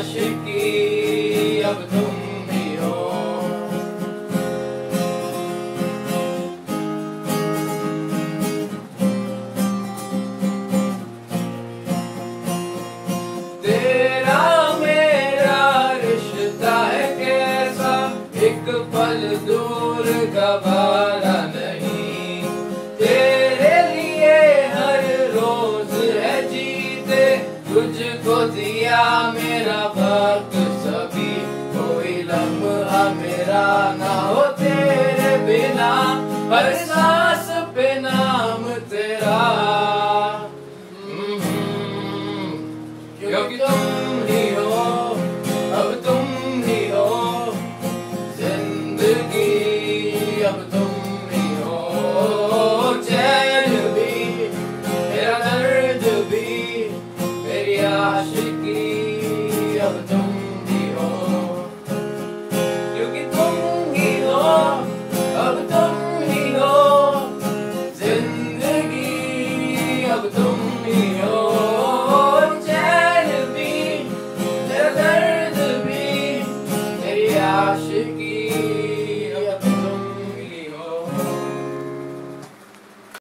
आशिकी अब तुम ही हो। तेरा मेरा रिश्ता है कैसा, एक पल दूर गवारा नहीं। तेरे लिए हर रोज है जीते, तुझको दिया मेरा वक्त सभी। कोई लम्हा मेरा ना हो तेरे बिना, हर सांस पे नाम तेरा। क्योंकि तुम ही हो, अब तुम ही हो जिंदगी, अब तुम ही हो। चैन भी मेरा दर्द भी मेरी आशिकी अब तुम ही हो। क्योंकि तुम ही हो, अब तुम ही हो जिंदगी, अब तुम ही हो। चैन भी मेरा दर्द भी मेरी आशिकी।